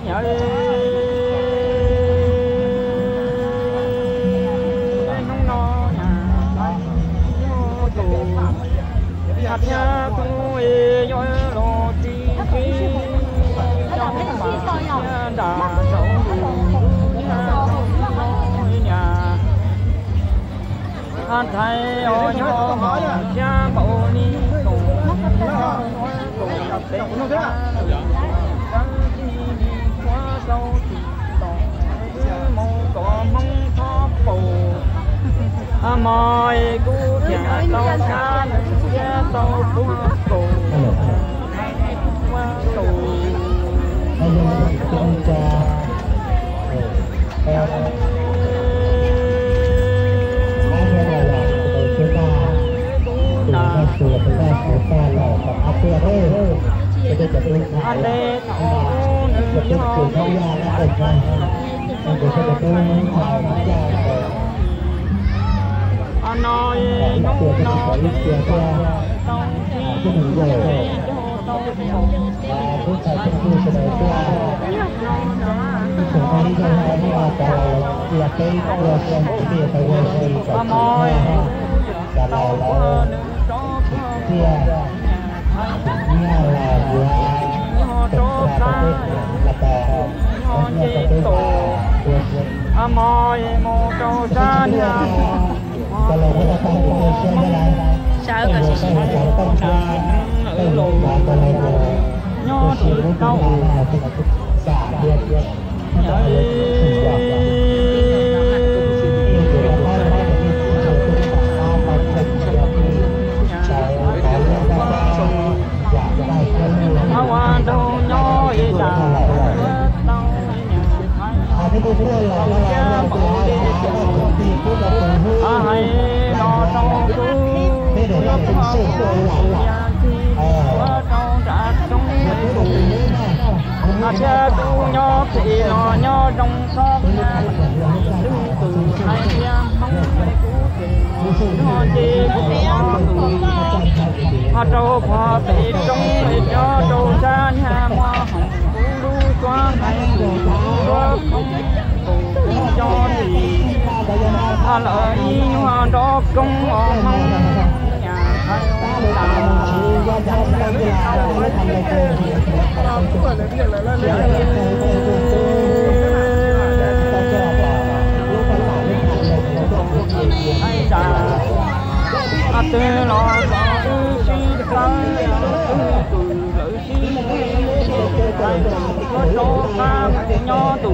thầy ơi nhớ cha bộ ni cùng quá sâu có mong khó bù mọi cú nhà tao xa nhà tao cú bù quá tù anh đây anh nói nó mọi một câu cha nhà sao cả chị nhớ thì đâu hoa đâu nhớ ai lo trong cứ nó không qua trong trả trong mà cha tu nhỏ thì nó nhỏ trong xót từ hai mong nó chỉ họ trâu họ bị trong cho trâu cha nhà hoa hồng lu qua ngày không cho thì lợi hoa đó công ông nhà thầy tư lo tư suy tới lợi suy có chỗ cam nho tù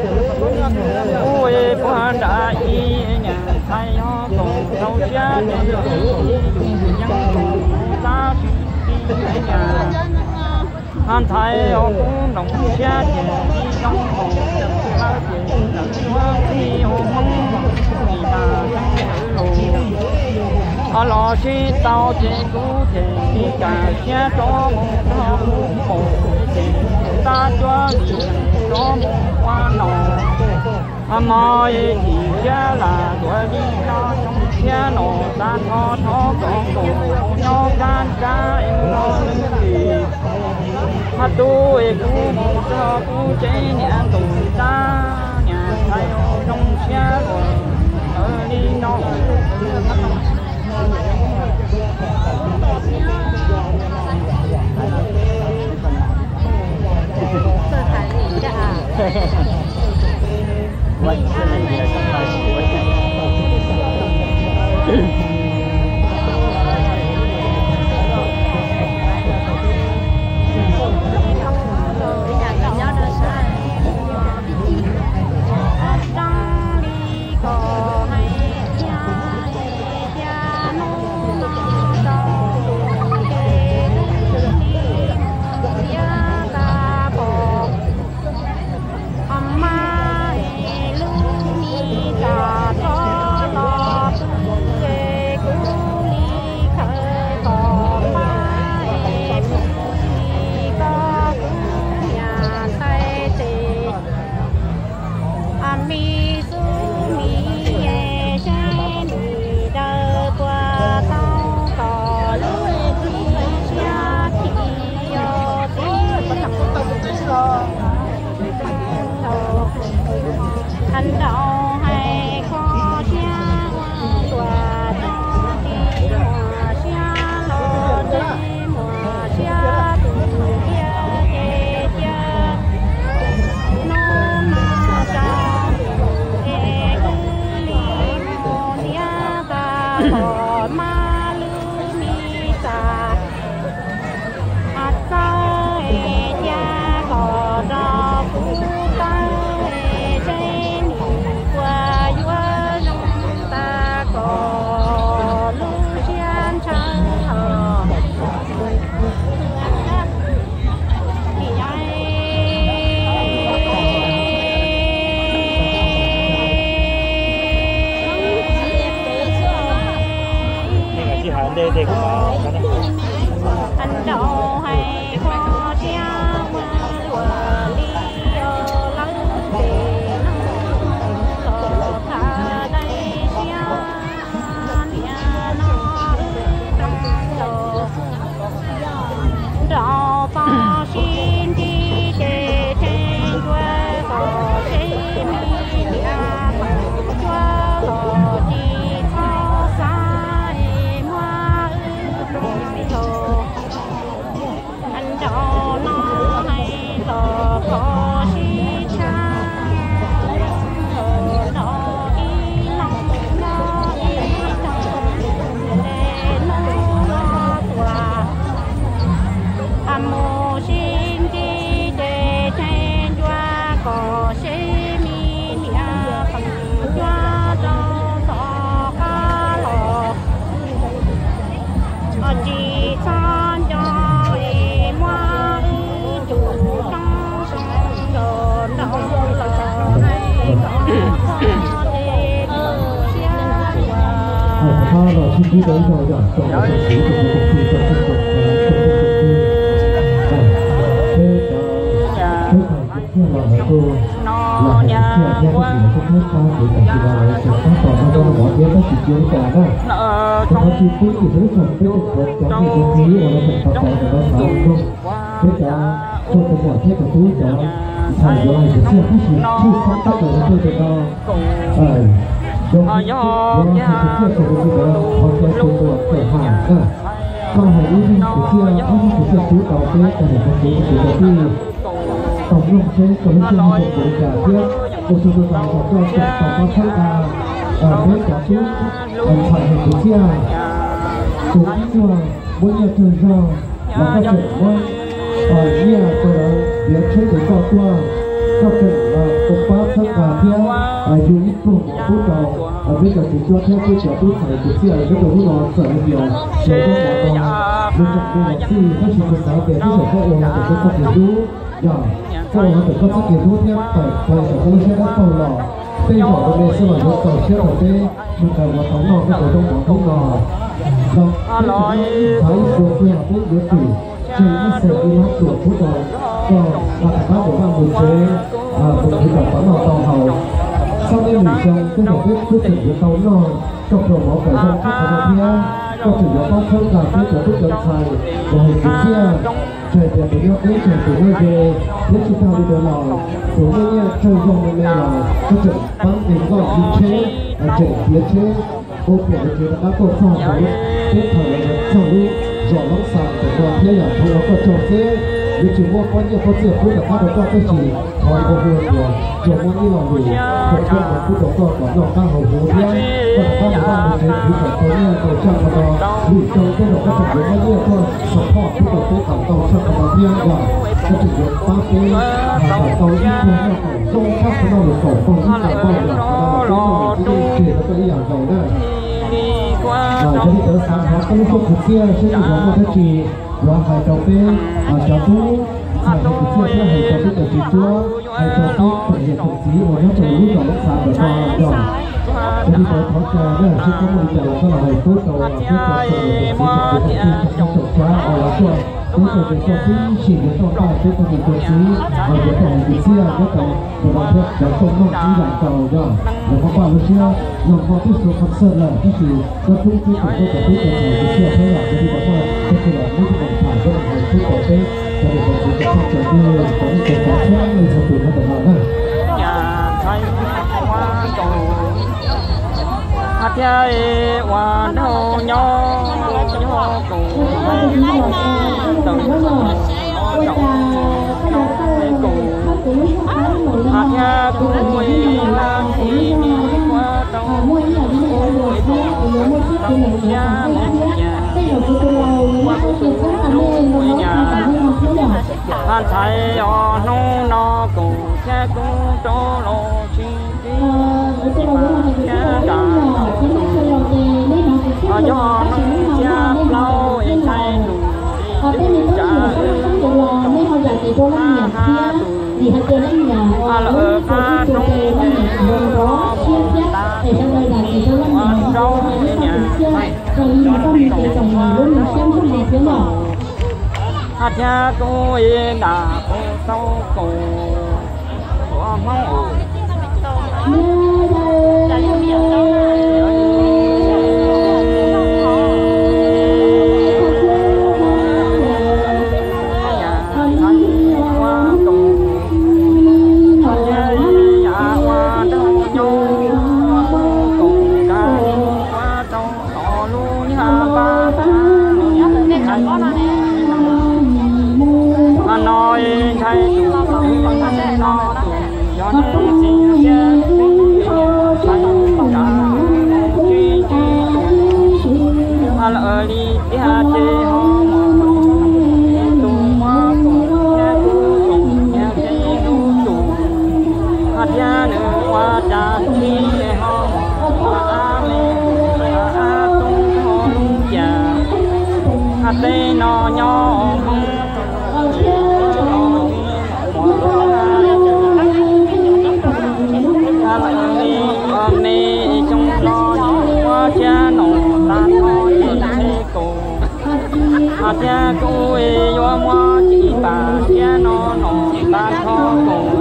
ôi qua đại nhà thay ho cùng thâu cha nhân cùng ta suy nhà han thay ho cũng đồng cha tiền đi trong hồ ta tiền nợ hoa khi ho mong vì ta trong lù ở lò xí tao trên cú thì đi cả xe cho một ta cho đi cho một hoa nồng mọi thì cha là tuổi đi cho trong xe nổ ta thó con cùng nhau can cá em lo gì mà tôi cũng một cho cũng chế nhà tụi ta nhà thay trong xe rồi ở đi nó có ma lưu mi sa à sa e cha có ra phú ta e chế mi qua yua nông ta có lưu chian chăng hờ để không có anh đâu hay có treo của lý do lắng để nó thả đây treo nhà nó trong đầu đó bao xin đi để trên quê có chế mi nhà qua lo đi thao xa em hoa anh cho nó hay tỏ có chi cha nó đi lòng nó đi trong để nó qua mô xin đi để trên qua có sẽ mi nhà phần qua đó tỏ ca lọ chỉ san cho em hoa chủ trong sông đồ đông lò hay có để 他的信息的一个讲，总的是一个 nó nhà quá còn hãy đi trên của chia ông của chia chú tàu thế còn để có chú của tôi tổng lượng chế tổng lượng chế một của cả tiếp của chú tôi tàu của tôi sẽ tàu có khác với cả chú phải hình của chia chú ý cho mỗi nhà trường do là các trường mỗi nhà tôi đã biết chế của tôi qua các trường công pháp tất cả tiếp chú ý cùng chú tàu bây giờ chúng tôi theo cái chỗ tôi phải của chia là cái đồ nó sợ nhiều chế độ mà còn bên trong đây là khi các chị cô giáo về cái chỗ các ông là cái công việc đủ giờ sau đó phải có các kiến thức nhé phải phải có sẽ đã cầu lò tây vỏ bên đây sẽ là một cầu chết ở đây chúng ta có thống nọ cái trong đó thống nọ rồi thấy vừa vừa học biết đứa tử chỉ những sự đi học của phút đầu còn là các bộ ban một chế một cái tập toán nọ tàu hầu sau đây mình trong cái học biết quyết định của tàu nọ trong đầu máu phải trong các hoạt động nhé có thể là bác không làm cái của đức lần thầy và hình cái kia trời đẹp để nhau đến trời từ nơi về nếu chúng ta đi tới lò của nơi nha trời dòng nơi này là có chuyện bắn đến gọi đi chế trời phía chế ô kể là chế đã có phòng của lúc tiếp thời là sau lúc dọn lóng sàn của đoàn thế là thôi nó có trò xế vì chúng mua quan nhiều có chuyện cũng là các đối tượng cái gì hỏi có hồn của chúng mua đi lò đủ một con một phút đó còn có nọ các hậu hồn nhé còn các hậu hồn một chế thì phải có nhiều tổ chức mà đó bị trong cái đó có chuẩn bị bao nhiêu thôi support phút đầu tôi cảm tàu cho các bạn nhé và có chuẩn bị ba cái và tàu ít hơn là trong các cái nào được cổ phong ít là bao nhiêu là cái nào chỉ là cái dạng dầu đấy và cho đi tới sáng hóa các lúc thực kia sẽ được có một cái gì và hai đầu bên cho chú phải được chia theo hai đầu bên của chị chúa hai đầu bên của hiện thực sĩ và nó trở lúc đó lúc sáng được vào rồi cho đi tới tháo trà đó là sẽ có một trận đó là hai phút đầu là phút đầu của hiện thực sĩ trong trục trá ở lá chuột cuối cùng để cho phí chỉ đến trong ba phút của hiện thực sĩ và để cho hiện thực sĩ là cái tàu của đoàn thiết đã không mong chỉ giải tàu rồi và có ba lúc xưa lòng có tiếp tục phát sơn là cái gì có phút phút của tôi có phút của thầy cái xưa thế là cái gì đó mà cái gì là những cái thải cái là hai phút của tôi và để có sự phát triển như có những cái phát triển như sau từ hai tuần đó thế hoàn hậu nhau cùng từng nhà cũng quỳ làm gì qua trong cha mẹ nhà han thầy ở nô nó cùng cha cũng cho lo chi cha đã ở do cha lâu thầy đủ cha thì hạt tiền anh nhà ở pha trong đó để cho đây là chỉ cho anh nhà rồi mình xong thì chồng mình luôn mình xem không đẹp nữa mà hạt nhà tôi đã có sâu cổ của máu nói thay nó do ở đi tia chê ho tung hoa cùng nhà cùng nhà chê tu hạt gia nữ hoa trà chi ho a mê a tung ho lung già hạt tê nó nhỏ trong lo qua cha nồng tan thôi thế cô cha cô do mua chỉ bà cha nó nồng tan thôi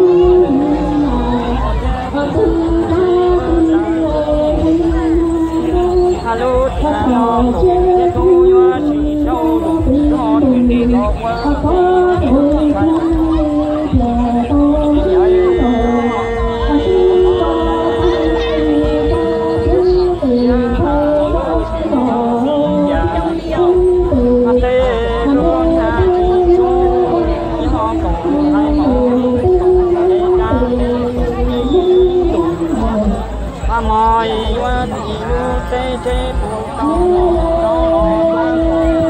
cô alo nó thế cô do chỉ sâu đủ nó đi lo qua mời qua thì tê chê buồn